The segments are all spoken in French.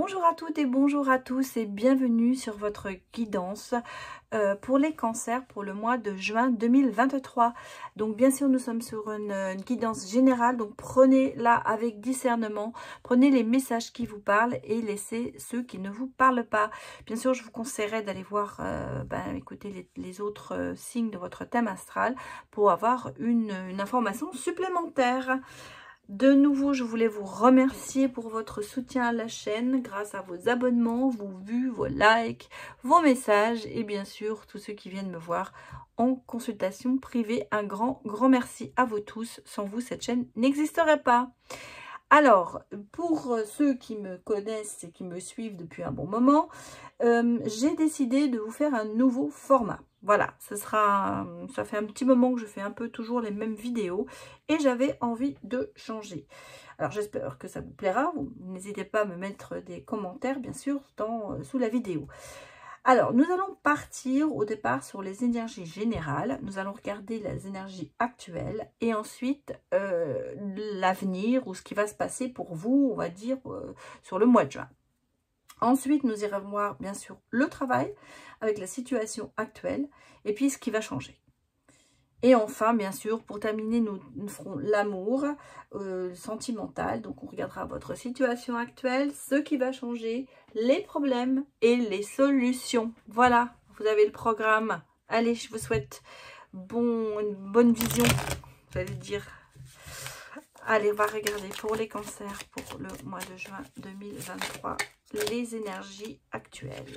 Bonjour à toutes et bonjour à tous et bienvenue sur votre guidance pour les cancers pour le mois de juin 2023. Donc bien sûr nous sommes sur une guidance générale, donc prenez-la avec discernement, prenez les messages qui vous parlent et laissez ceux qui ne vous parlent pas. Bien sûr je vous conseillerais d'aller voir, écouter les autres signes de votre thème astral pour avoir une information supplémentaire. De nouveau, je voulais vous remercier pour votre soutien à la chaîne grâce à vos abonnements, vos vues, vos likes, vos messages et bien sûr tous ceux qui viennent me voir en consultation privée. Un grand merci à vous tous. Sans vous, cette chaîne n'existerait pas. Alors, pour ceux qui me connaissent et qui me suivent depuis un bon moment, j'ai décidé de vous faire un nouveau format. Voilà, ça fait un petit moment que je fais un peu toujours les mêmes vidéos et j'avais envie de changer. Alors, j'espère que ça vous plaira. N'hésitez pas à me mettre des commentaires, bien sûr, sous la vidéo. Alors, nous allons partir au départ sur les énergies générales. Nous allons regarder les énergies actuelles et ensuite l'avenir ou ce qui va se passer pour vous, on va dire, sur le mois de juin. Ensuite, nous irons voir, bien sûr, le travail avec la situation actuelle et puis ce qui va changer. Et enfin, bien sûr, pour terminer, nous ferons l'amour sentimental. Donc, on regardera votre situation actuelle, ce qui va changer, les problèmes et les solutions. Voilà, vous avez le programme. Allez, je vous souhaite une bonne vision, j'allais dire. Allez, on va regarder pour les cancers pour le mois de juin 2023, les énergies actuelles.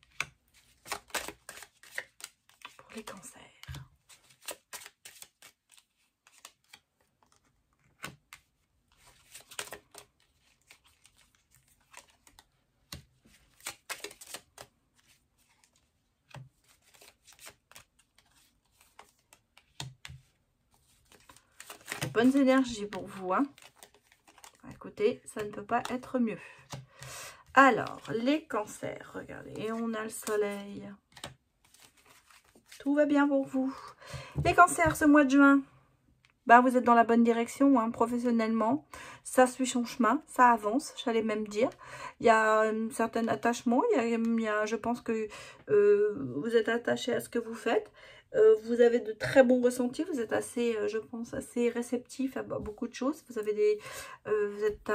Pour les cancers. Bonnes énergies pour vous, hein. Écoutez, ça ne peut pas être mieux. Alors, les cancers, regardez, et on a le soleil. Tout va bien pour vous. Les cancers, ce mois de juin, vous êtes dans la bonne direction, hein, professionnellement. Ça suit son chemin, ça avance, j'allais même dire. Il y a un certain attachement, je pense que vous êtes attaché à ce que vous faites. Vous avez de très bons ressentis, vous êtes assez, je pense, assez réceptif à beaucoup de choses. Vous avez vous êtes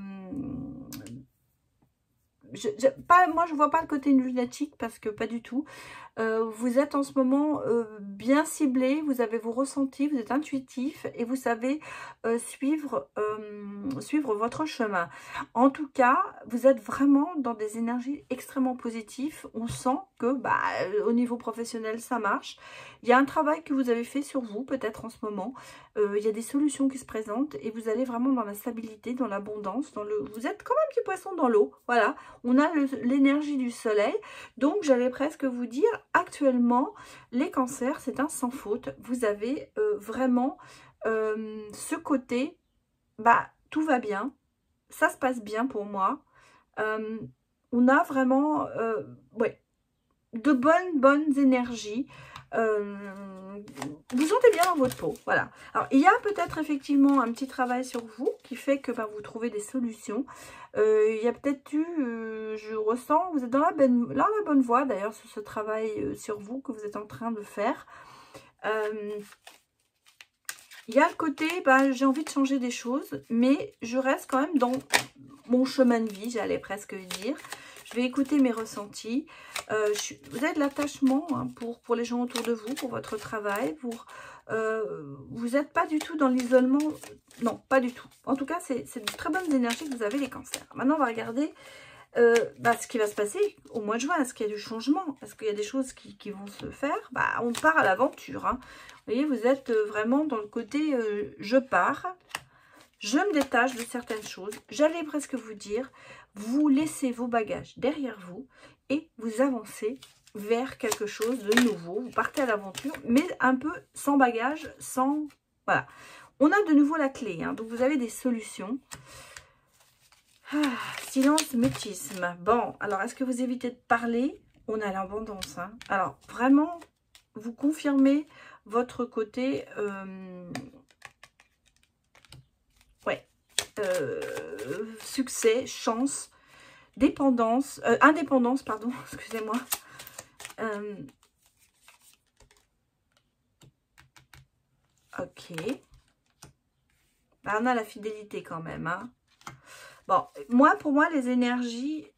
moi je vois pas le côté lunatique parce que pas du tout. Vous êtes en ce moment bien ciblé, vous avez vos ressentis, vous êtes intuitif et vous savez suivre votre chemin. En tout cas, vous êtes vraiment dans des énergies extrêmement positives. On sent que au niveau professionnel ça marche. Il y a un travail que vous avez fait sur vous peut-être en ce moment. Il y a des solutions qui se présentent et vous allez vraiment dans la stabilité, dans l'abondance, vous êtes comme un petit poisson dans l'eau. Voilà, on a l'énergie du soleil. Donc j'allais presque vous dire, actuellement les cancers c'est un sans faute. Vous avez vraiment ce côté, tout va bien, ça se passe bien pour moi. On a vraiment de bonnes énergies. Vous sentez bien dans votre peau, voilà. Alors il y a peut-être effectivement un petit travail sur vous qui fait que vous trouvez des solutions. Il y a peut-être eu, je ressens, vous êtes dans la bonne voie d'ailleurs sur ce travail sur vous que vous êtes en train de faire. Il y a le côté, j'ai envie de changer des choses, mais je reste quand même dans mon chemin de vie, j'allais presque dire. Je vais écouter mes ressentis. Vous avez de l'attachement, hein, pour les gens autour de vous, pour votre travail. Vous n'êtes pas du tout dans l'isolement. Non, pas du tout. En tout cas, c'est de très bonnes énergies que vous avez, les cancers. Maintenant, on va regarder ce qui va se passer au mois de juin. Est-ce qu'il y a du changement? Est-ce qu'il y a des choses qui vont se faire? On part à l'aventure. Hein. Vous voyez, vous êtes vraiment dans le côté je pars. Je me détache de certaines choses. J'allais presque vous dire, vous laissez vos bagages derrière vous et vous avancez vers quelque chose de nouveau. Vous partez à l'aventure, mais un peu sans bagages, sans... Voilà. On a de nouveau la clé, hein, donc vous avez des solutions. Silence, mutisme. Bon, alors est-ce que vous évitez de parler? On a l'abondance. Hein. Alors, vraiment, vous confirmez votre côté... succès, chance. indépendance, pardon, excusez-moi. Ok. Là, on a la fidélité quand même. Hein. Bon, pour moi, les énergies,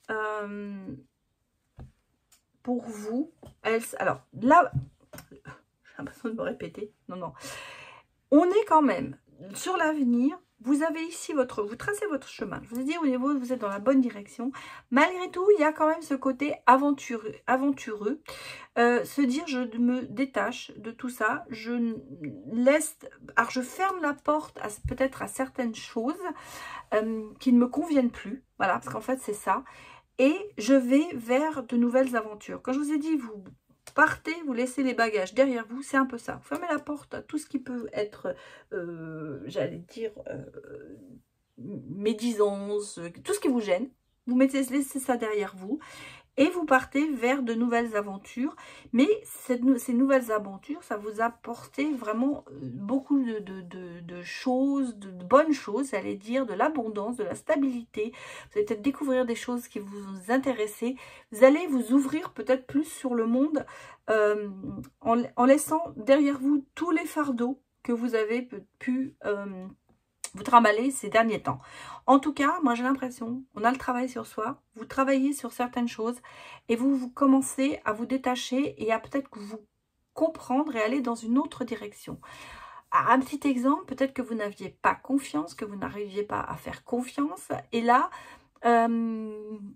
pour vous, alors là, j'ai l'impression de me répéter. Non, non. On est quand même sur l'avenir. Vous avez ici vous tracez votre chemin. Je vous ai dit au niveau, vous êtes dans la bonne direction. Malgré tout, il y a quand même ce côté aventureux. Se dire, je me détache de tout ça. Je laisse, alors je ferme la porte peut-être à certaines choses qui ne me conviennent plus. Voilà, parce qu'en fait, c'est ça. Et je vais vers de nouvelles aventures. Quand je vous ai dit, vous partez, vous laissez les bagages derrière vous, c'est un peu ça. Vous fermez la porte à tout ce qui peut être, j'allais dire, médisance, tout ce qui vous gêne. Vous laissez ça derrière vous et vous partez vers de nouvelles aventures. Mais ces nouvelles aventures, ça vous a apporté vraiment beaucoup de choses, de bonnes choses, j'allais dire, de l'abondance, de la stabilité. Vous allez peut-être découvrir des choses qui vous intéressent. Vous allez vous ouvrir peut-être plus sur le monde en laissant derrière vous tous les fardeaux que vous avez pu vous trimballer ces derniers temps. En tout cas, moi j'ai l'impression, on a le travail sur soi, vous travaillez sur certaines choses et vous commencez à vous détacher et à peut-être vous comprendre et aller dans une autre direction. Un petit exemple, peut-être que vous n'aviez pas confiance, que vous n'arriviez pas à faire confiance et là, il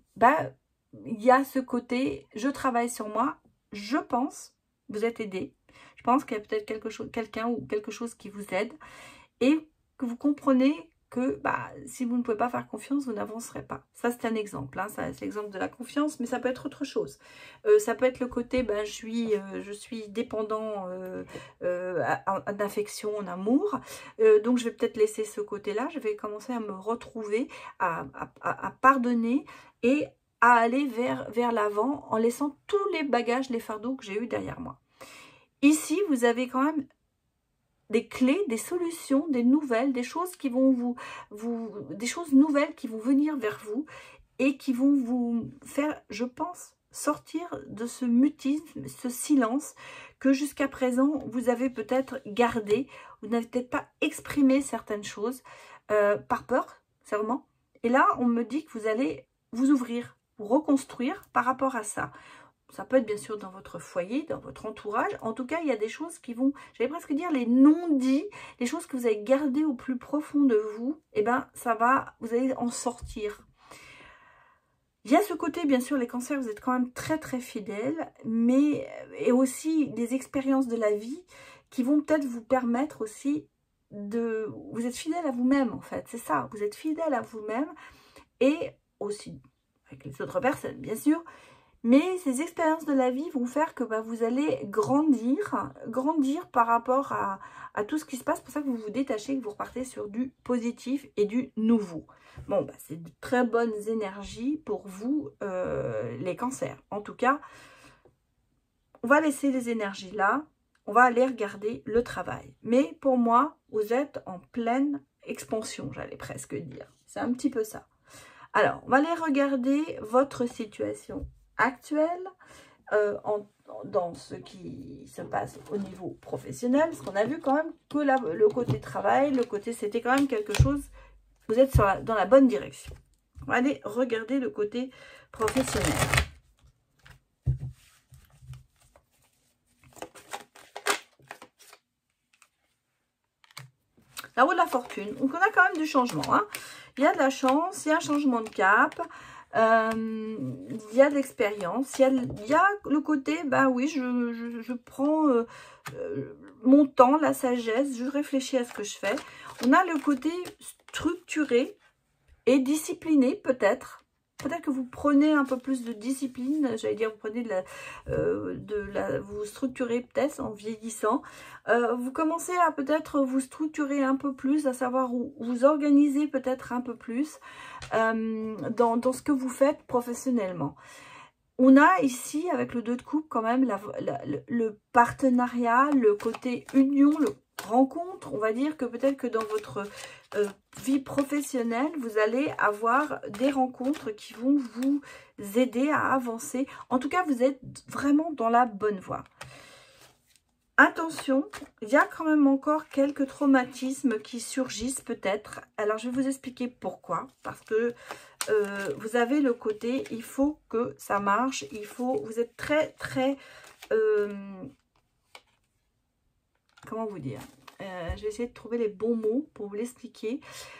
y a ce côté, je travaille sur moi, je pense, vous êtes aidé, je pense qu'il y a peut-être quelqu'un ou quelque chose qui vous aide et que vous comprenez que si vous ne pouvez pas faire confiance, vous n'avancerez pas. Ça, c'est un exemple. Hein, c'est l'exemple de la confiance, mais ça peut être autre chose. Ça peut être le côté, je suis dépendant d'affection, d'amour. Donc, je vais peut-être laisser ce côté-là. Je vais commencer à me retrouver, à pardonner et à aller vers l'avant en laissant tous les bagages, les fardeaux que j'ai eus derrière moi. Ici, vous avez quand même des clés, des solutions, des nouvelles, des choses qui vont des choses nouvelles qui vont venir vers vous et qui vont vous faire, je pense, sortir de ce mutisme, ce silence que jusqu'à présent vous avez peut-être gardé, vous n'avez peut-être pas exprimé certaines choses par peur, sûrement. Et là, on me dit que vous allez vous ouvrir, vous reconstruire par rapport à ça. Ça peut être bien sûr dans votre foyer, dans votre entourage. En tout cas, il y a des choses qui vont, j'allais presque dire les non-dits, les choses que vous avez gardées au plus profond de vous, et vous allez en sortir. Il y a ce côté, bien sûr, les cancers, vous êtes quand même très très fidèles, mais et aussi des expériences de la vie qui vont peut-être vous permettre aussi vous êtes fidèle à vous-même en fait, c'est ça, vous êtes fidèle à vous-même et aussi avec les autres personnes, bien sûr. Mais ces expériences de la vie vont faire que vous allez grandir par rapport à tout ce qui se passe. C'est pour ça que vous vous détachez, que vous repartez sur du positif et du nouveau. Bon, c'est de très bonnes énergies pour vous, les cancers. En tout cas, on va laisser les énergies là. On va aller regarder le travail. Mais pour moi, vous êtes en pleine expansion, j'allais presque dire. C'est un petit peu ça. Alors, on va aller regarder votre situation actuelle dans ce qui se passe au niveau professionnel, parce qu'on a vu quand même que le côté travail, c'était quand même quelque chose, vous êtes dans la bonne direction. On va aller regarder le côté professionnel. La roue de la fortune, donc on a quand même du changement, hein. Il y a de la chance, il y a un changement de cap, il y a de l'expérience, il y a le côté, oui, je prends mon temps, la sagesse, je réfléchis à ce que je fais. On a le côté structuré et discipliné peut-être. Peut-être que vous prenez un peu plus de discipline, j'allais dire, vous prenez vous structurez peut-être en vieillissant. Vous commencez à peut-être vous structurer un peu plus, à savoir vous organiser peut-être un peu plus dans ce que vous faites professionnellement. On a ici, avec le 2 de coupe, quand même le partenariat, le côté union, rencontres. On va dire que peut-être que dans votre vie professionnelle, vous allez avoir des rencontres qui vont vous aider à avancer. En tout cas, vous êtes vraiment dans la bonne voie. Attention, il y a quand même encore quelques traumatismes qui surgissent peut-être. Alors, je vais vous expliquer pourquoi. Parce que vous avez le côté, il faut que ça marche. Vous êtes très, très... comment vous dire, je vais essayer de trouver les bons mots pour vous l'expliquer.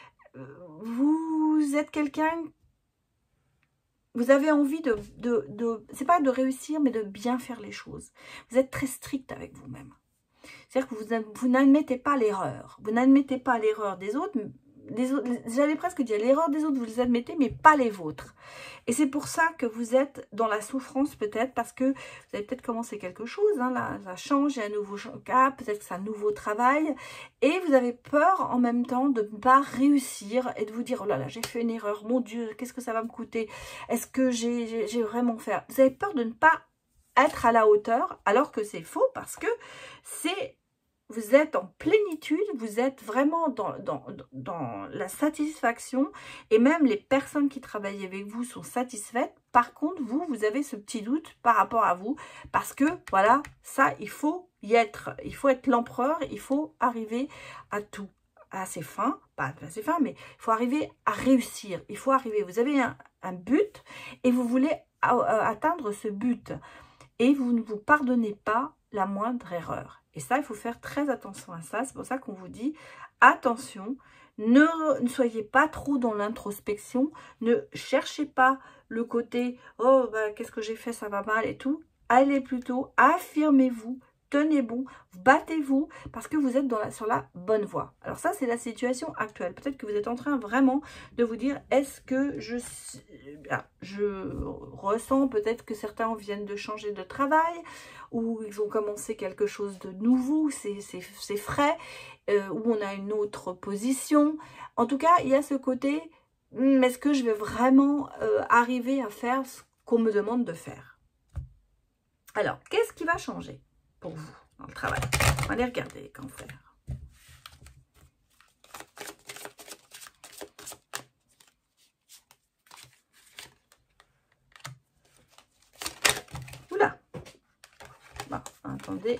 Vous êtes quelqu'un... Vous avez envie c'est pas de réussir, mais de bien faire les choses. Vous êtes très strict avec vous-même. C'est-à-dire que vous n'admettez pas l'erreur. Vous n'admettez pas l'erreur des autres. J'allais presque dire, l'erreur des autres, vous les admettez, mais pas les vôtres. Et c'est pour ça que vous êtes dans la souffrance, peut-être, parce que vous avez peut-être commencé quelque chose, hein, là, ça change, il y a un nouveau cap, peut-être que c'est un nouveau travail, et vous avez peur en même temps de ne pas réussir et de vous dire, oh là là, j'ai fait une erreur, mon Dieu, qu'est-ce que ça va me coûter? Est-ce que j'ai vraiment fait? Vous avez peur de ne pas être à la hauteur, alors que c'est faux, parce que vous êtes en plénitude, vous êtes vraiment dans la satisfaction, et même les personnes qui travaillent avec vous sont satisfaites. Par contre, vous avez ce petit doute par rapport à vous, parce que, voilà, ça, il faut y être. Il faut être l'empereur, il faut arriver à tout, à ses fins, pas à ses fins, mais il faut arriver à réussir. Il faut arriver, vous avez un but, et vous voulez atteindre ce but, et vous ne vous pardonnez pas la moindre erreur. Et ça, il faut faire très attention à ça. C'est pour ça qu'on vous dit, attention, ne soyez pas trop dans l'introspection. Ne cherchez pas le côté, oh, bah, qu'est-ce que j'ai fait, ça va mal et tout. Allez plutôt, affirmez-vous, tenez bon, battez-vous, parce que vous êtes sur la bonne voie. Alors ça, c'est la situation actuelle. Peut-être que vous êtes en train vraiment de vous dire, est-ce que je ressens peut-être que certains viennent de changer de travail, ou ils ont commencé quelque chose de nouveau, c'est frais, où on a une autre position. En tout cas, il y a ce côté, est-ce que je vais vraiment arriver à faire ce qu'on me demande de faire? Alors, qu'est-ce qui va changer pour vous dans le travail? On va aller regarder les cancers. Oula! Bon, attendez.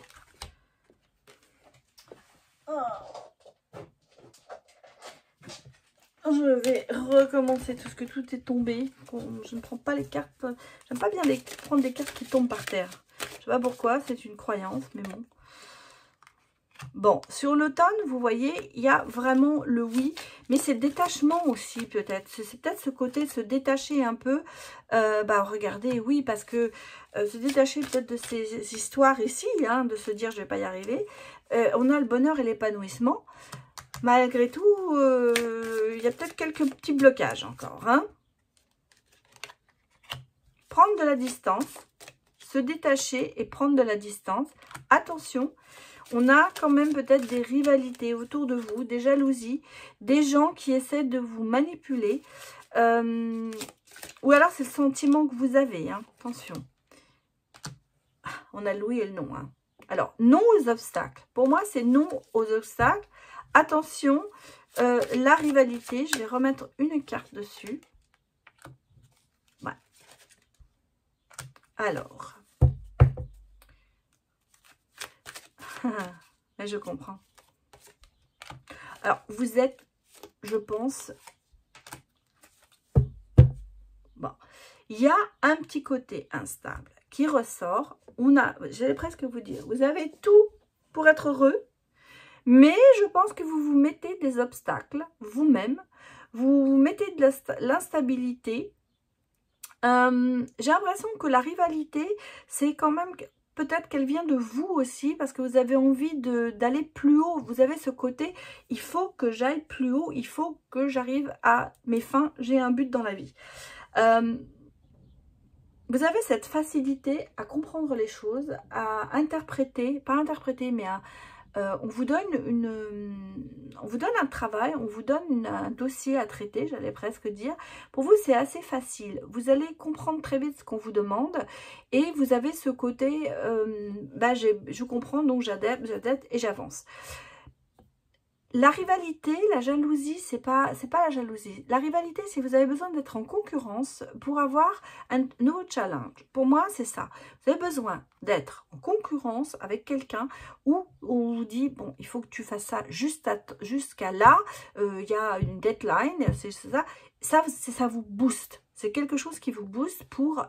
Je vais recommencer tout ce que tout est tombé. Je ne prends pas les cartes. J'aime pas bien prendre des cartes qui tombent par terre. Je sais pas pourquoi, c'est une croyance, mais bon. Bon, sur l'automne, vous voyez, il y a vraiment le oui, mais c'est détachement aussi peut-être. C'est peut-être ce côté de se détacher un peu. Regardez, oui, parce que se détacher peut-être de ces histoires ici, hein, de se dire je vais pas y arriver. On a le bonheur et l'épanouissement. Malgré tout, il y a peut-être quelques petits blocages encore. Hein. Prendre de la distance, se détacher et prendre de la distance. Attention, on a quand même peut-être des rivalités autour de vous, des jalousies, des gens qui essaient de vous manipuler. Ou alors c'est le sentiment que vous avez. Hein. Attention. On a le oui et le non. Hein. Alors, non aux obstacles. Pour moi, c'est non aux obstacles. Attention, la rivalité, je vais remettre une carte dessus. Ouais. Alors. Là, je comprends. Alors, vous êtes, je pense... Bon. Il y a un petit côté instable qui ressort. J'allais presque vous dire, vous avez tout pour être heureux. Mais je pense que vous vous mettez des obstacles vous-même, vous mettez de l'instabilité. J'ai l'impression que la rivalité, c'est quand même, peut-être qu'elle vient de vous aussi, parce que vous avez envie d'aller plus haut. Vous avez ce côté, il faut que j'aille plus haut, il faut que j'arrive à mes fins, j'ai un but dans la vie. Vous avez cette facilité à comprendre les choses, à interpréter, pas interpréter, mais à... on vous donne un travail, on vous donne un dossier à traiter, j'allais presque dire. Pour vous, c'est assez facile. Vous allez comprendre très vite ce qu'on vous demande et vous avez ce côté, je comprends, donc j'adapte et j'avance. La rivalité, la jalousie, c'est pas la jalousie. La rivalité, c'est que vous avez besoin d'être en concurrence pour avoir un nouveau challenge. Pour moi, c'est ça. Vous avez besoin d'être en concurrence avec quelqu'un où on vous dit, bon, il faut que tu fasses ça jusqu'à là, il y a une deadline, c'est ça. Ça vous booste. C'est quelque chose qui vous booste pour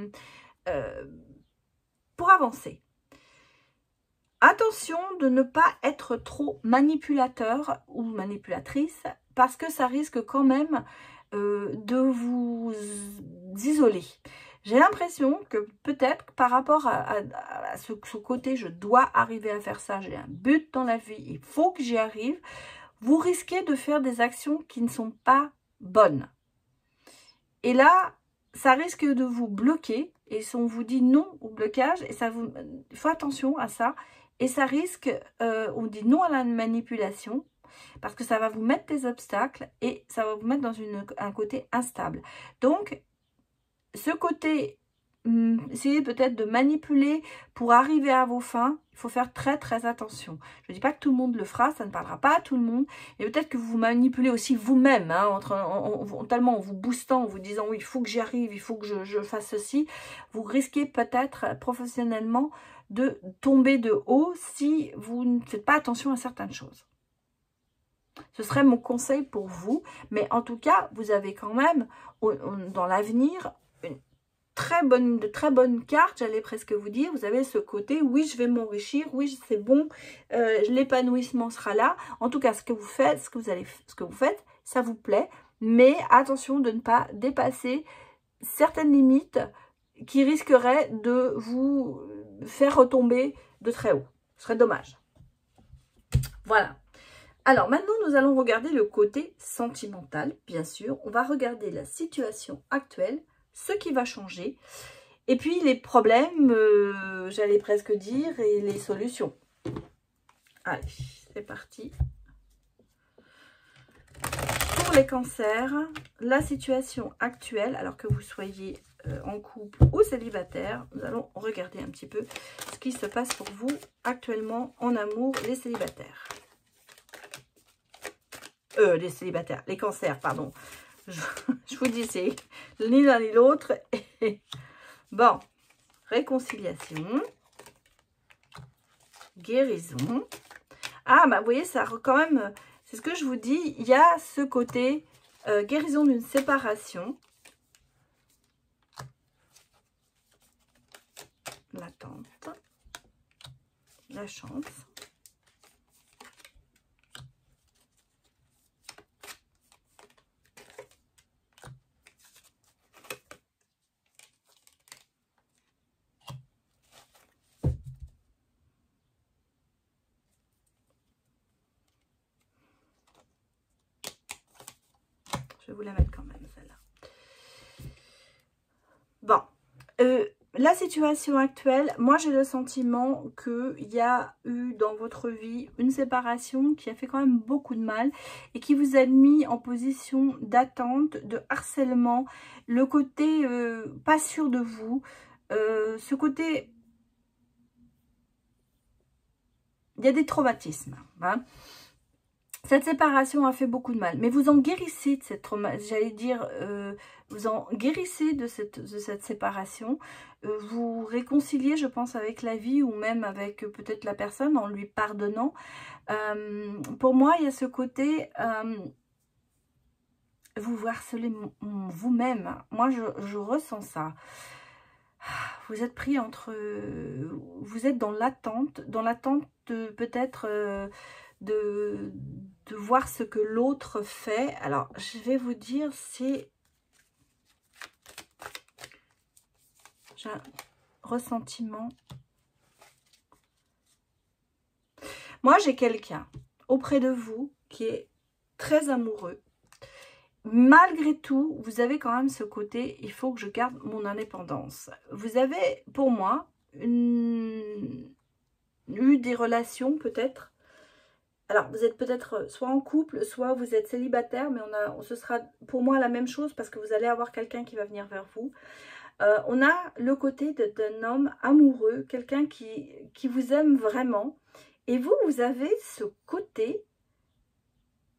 avancer. Attention de ne pas être trop manipulateur ou manipulatrice parce que ça risque quand même de vous isoler. J'ai l'impression que peut-être par rapport à ce côté, je dois arriver à faire ça, j'ai un but dans la vie, il faut que j'y arrive, vous risquez de faire des actions qui ne sont pas bonnes. Et là, ça risque de vous bloquer et si on vous dit non au blocage, et ça vous, il faut attention à ça. Et ça risque, on dit non à la manipulation, parce que ça va vous mettre des obstacles et ça va vous mettre dans un côté instable. Donc, ce côté, essayez peut-être de manipuler pour arriver à vos fins, il faut faire très très attention. Je ne dis pas que tout le monde le fera, ça ne parlera pas à tout le monde. Et peut-être que vous manipulez aussi vous-même, hein, tellement en vous boostant, en vous disant oui, il faut que j'y arrive, il faut que je fasse ceci. Vous risquez peut-être professionnellement de tomber de haut si vous ne faites pas attention à certaines choses. Ce serait mon conseil pour vous, mais en tout cas, vous avez quand même dans l'avenir de très bonnes cartes, j'allais presque vous dire. Vous avez ce côté, oui, je vais m'enrichir, oui, c'est bon, l'épanouissement sera là. En tout cas, ce que vous faites, ce que vous faites, ça vous plaît, mais attention de ne pas dépasser certaines limites qui risqueraient de vous faire retomber de très haut. Ce serait dommage. Voilà. Alors maintenant, nous allons regarder le côté sentimental, bien sûr. On va regarder la situation actuelle, ce qui va changer, et puis les problèmes, j'allais presque dire, et les solutions. Allez, c'est parti. Pour les cancers, la situation actuelle, alors que vous soyez en couple ou célibataire, nous allons regarder un petit peu ce qui se passe pour vous actuellement en amour, les célibataires. Les célibataires, les cancers, pardon. Je vous dis, c'est ni l'un ni l'autre. Bon, réconciliation, guérison. Ah, bah vous voyez, ça quand même, c'est ce que je vous dis, il y a ce côté guérison d'une séparation. L'attente, la chance. Je vais vous la mettre quand même, celle-là. Bon, la situation actuelle, moi j'ai le sentiment qu'il y a eu dans votre vie une séparation qui a fait quand même beaucoup de mal et qui vous a mis en position d'attente, de harcèlement, le côté pas sûr de vous, ce côté, il y a des traumatismes, hein. Cette séparation a fait beaucoup de mal, mais vous en guérissez de cette j'allais dire, vous en guérissez de cette séparation, vous réconciliez, je pense, avec la vie ou même avec peut-être la personne en lui pardonnant. Pour moi, il y a ce côté, vous vous harcelez vous-même. Moi, je ressens ça. Vous êtes pris entre, vous êtes dans l'attente peut-être de voir ce que l'autre fait. Alors, je vais vous dire, c'est... J'ai un ressentiment. Moi, j'ai quelqu'un auprès de vous qui est très amoureux. Malgré tout, vous avez quand même ce côté, il faut que je garde mon indépendance. Vous avez, pour moi, eu des relations peut-être. Alors, vous êtes peut-être soit en couple, soit vous êtes célibataire, mais ce sera pour moi la même chose parce que vous allez avoir quelqu'un qui va venir vers vous. On a le côté d'un homme amoureux, quelqu'un qui vous aime vraiment. Et vous avez ce côté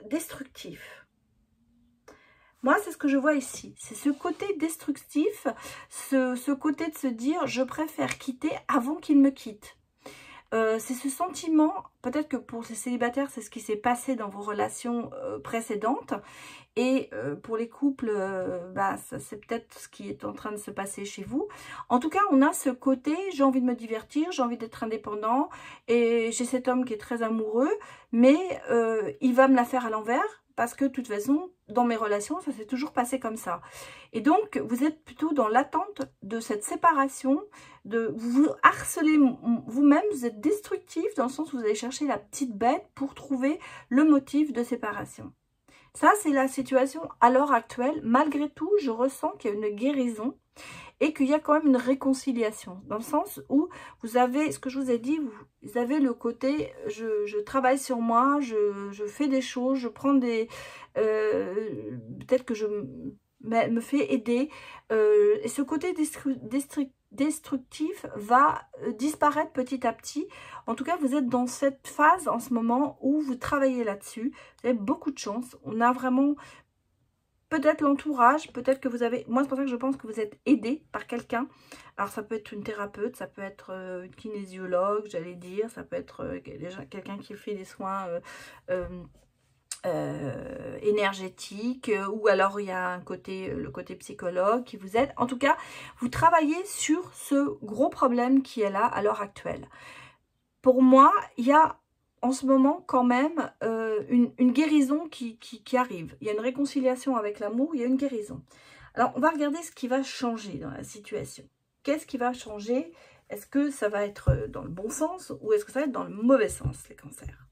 destructif. Moi, c'est ce que je vois ici. C'est ce côté destructif, ce côté de se dire, je préfère quitter avant qu'il me quitte. C'est ce sentiment, peut-être que pour ces célibataires, c'est ce qui s'est passé dans vos relations précédentes. Et pour les couples, c'est peut-être ce qui est en train de se passer chez vous. En tout cas, on a ce côté, j'ai envie de me divertir, j'ai envie d'être indépendant. Et j'ai cet homme qui est très amoureux, mais il va me la faire à l'envers. Parce que de toute façon, dans mes relations, ça s'est toujours passé comme ça. Et donc, vous êtes plutôt dans l'attente de cette séparation, de vous harcelez vous-même, vous êtes destructif dans le sens où vous allez chercher la petite bête pour trouver le motif de séparation. Ça, c'est la situation à l'heure actuelle. Malgré tout, je ressens qu'il y a une guérison et qu'il y a quand même une réconciliation. Dans le sens où vous avez, ce que je vous ai dit, vous avez le côté, je travaille sur moi, je fais des choses, je prends des... peut-être que je me fais aider. Et ce côté destructif va disparaître petit à petit. En tout cas, vous êtes dans cette phase en ce moment où vous travaillez là-dessus. Vous avez beaucoup de chance. On a vraiment... peut-être l'entourage, peut-être que vous avez... Moi, c'est pour ça que je pense que vous êtes aidé par quelqu'un. Alors, ça peut être une thérapeute, ça peut être une kinésiologue, j'allais dire. Ça peut être quelqu'un qui fait des soins énergétiques. Ou alors, il y a le côté psychologue qui vous aide. En tout cas, vous travaillez sur ce gros problème qui est là à l'heure actuelle. Pour moi, il y a... en ce moment, quand même, une guérison qui arrive. Il y a une réconciliation avec l'amour, il y a une guérison. Alors, on va regarder ce qui va changer dans la situation. Qu'est-ce qui va changer? Est-ce que ça va être dans le bon sens ou est-ce que ça va être dans le mauvais sens, les cancers?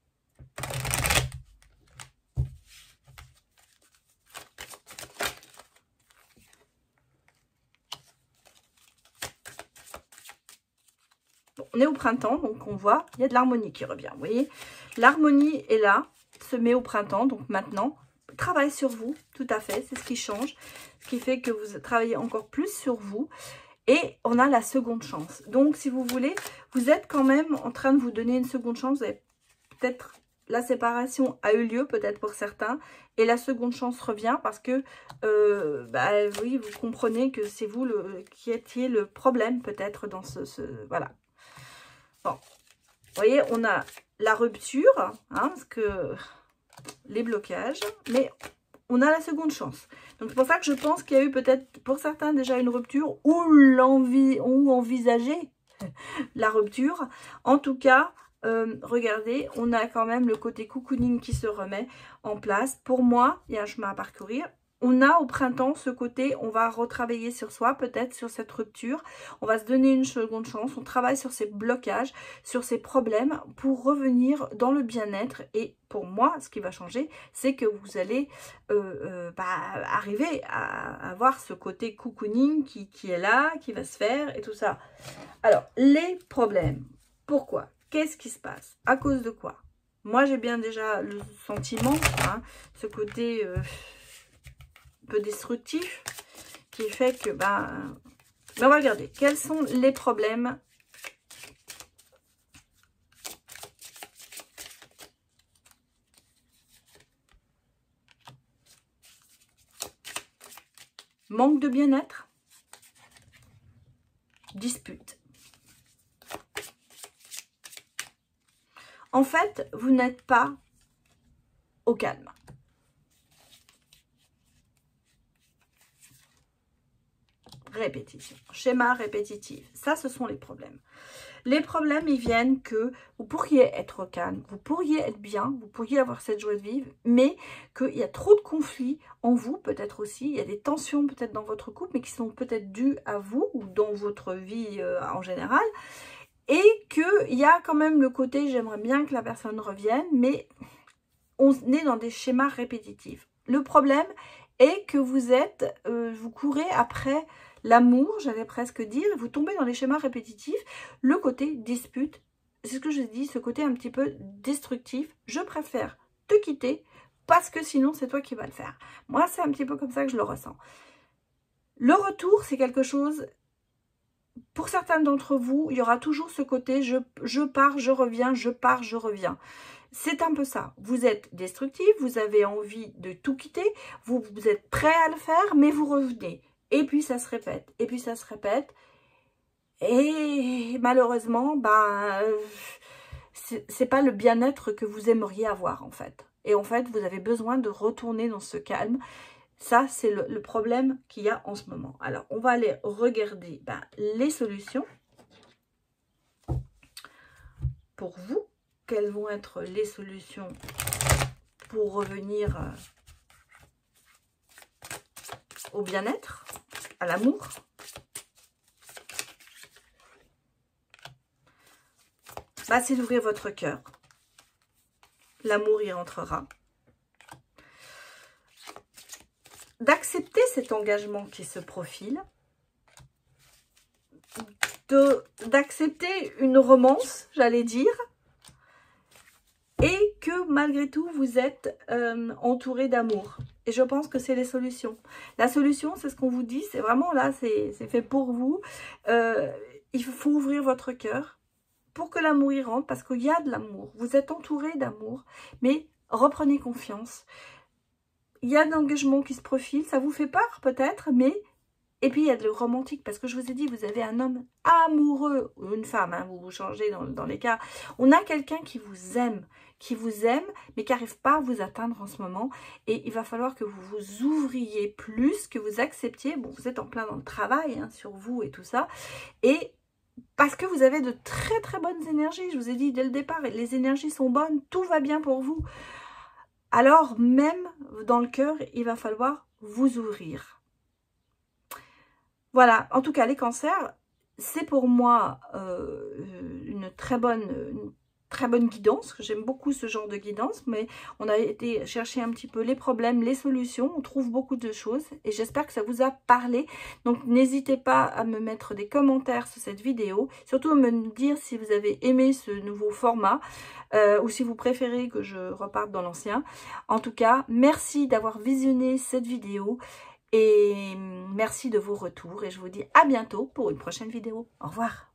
On est au printemps, donc on voit, il y a de l'harmonie qui revient, vous voyez. L'harmonie est là, se met au printemps, donc maintenant, travaille sur vous, tout à fait, c'est ce qui change, ce qui fait que vous travaillez encore plus sur vous, et on a la seconde chance. Donc, si vous voulez, vous êtes quand même en train de vous donner une seconde chance, vous avez peut-être, la séparation a eu lieu, peut-être pour certains, et la seconde chance revient parce que, oui, vous comprenez que c'est vous qui étiez le problème, peut-être, dans voilà. Bon, vous voyez, on a la rupture, hein, parce que les blocages, mais on a la seconde chance. Donc, c'est pour ça que je pense qu'il y a eu peut-être, pour certains, déjà une rupture ou l'envie, ou envisager la rupture. En tout cas, regardez, on a quand même le côté cocooning qui se remet en place. Pour moi, il y a un chemin à parcourir. On a au printemps ce côté, on va retravailler sur soi, peut-être sur cette rupture. On va se donner une seconde chance. On travaille sur ces blocages, sur ces problèmes pour revenir dans le bien-être. Et pour moi, ce qui va changer, c'est que vous allez arriver à avoir ce côté cocooning qui est là, qui va se faire et tout ça. Alors, les problèmes. Pourquoi? Qu'est-ce qui se passe? À cause de quoi? Moi, j'ai bien déjà le sentiment, hein, ce côté... peu destructif qui fait que on va regarder quels sont les problèmes. Manque de bien-être, dispute. En fait, vous n'êtes pas au calme. Répétition, schéma répétitif, ça ce sont les problèmes. Les problèmes, ils viennent que vous pourriez être calme, vous pourriez être bien, vous pourriez avoir cette joie de vivre, mais qu'il y a trop de conflits en vous, peut-être aussi, il y a des tensions peut-être dans votre couple, mais qui sont peut-être dues à vous ou dans votre vie en général, et qu'il y a quand même le côté, j'aimerais bien que la personne revienne, mais on est dans des schémas répétitifs. Le problème est que vous courez après l'amour, j'allais presque dire, vous tombez dans les schémas répétitifs, le côté dispute, c'est ce que je dis, ce côté un petit peu destructif, je préfère te quitter parce que sinon c'est toi qui vas le faire. Moi, c'est un petit peu comme ça que je le ressens. Le retour, c'est quelque chose, pour certains d'entre vous, il y aura toujours ce côté, je pars, je reviens, je pars, je reviens. c'est un peu ça. Vous êtes destructif, vous avez envie de tout quitter, vous êtes prêt à le faire, mais vous revenez. Et puis ça se répète, et puis ça se répète. Et malheureusement, c'est pas le bien-être que vous aimeriez avoir en fait. Et en fait, vous avez besoin de retourner dans ce calme. Ça, c'est le problème qu'il y a en ce moment. Alors, on va aller regarder les solutions pour vous. Quelles vont être les solutions pour revenir au bien-être, à l'amour? C'est d'ouvrir votre cœur. L'amour y rentrera. D'accepter cet engagement qui se profile. D'accepter une romance, j'allais dire. Et que malgré tout, vous êtes entouré d'amour. Et je pense que c'est les solutions. La solution, c'est ce qu'on vous dit. C'est vraiment là, c'est fait pour vous. Il faut ouvrir votre cœur pour que l'amour y rentre, parce qu'il y a de l'amour. Vous êtes entouré d'amour, mais reprenez confiance. Il y a un engagement qui se profile, ça vous fait peur peut-être, mais... Et puis il y a de le romantique, parce que je vous ai dit, vous avez un homme amoureux, ou une femme, hein, vous changez dans les cas. On a quelqu'un qui vous aime, mais qui n'arrive pas à vous atteindre en ce moment. Et il va falloir que vous vous ouvriez plus, que vous acceptiez. Bon, vous êtes en plein dans le travail, hein, sur vous et tout ça. Et parce que vous avez de très très bonnes énergies. Je vous ai dit dès le départ, les énergies sont bonnes, tout va bien pour vous. Alors même dans le cœur, il va falloir vous ouvrir. Voilà, en tout cas les cancers, c'est pour moi une très bonne guidance. J'aime beaucoup ce genre de guidance, mais on a été chercher un petit peu les problèmes, les solutions. On trouve beaucoup de choses et j'espère que ça vous a parlé. Donc, n'hésitez pas à me mettre des commentaires sur cette vidéo. Surtout à me dire si vous avez aimé ce nouveau format ou si vous préférez que je reparte dans l'ancien. En tout cas, merci d'avoir visionné cette vidéo et merci de vos retours. Et je vous dis à bientôt pour une prochaine vidéo. Au revoir.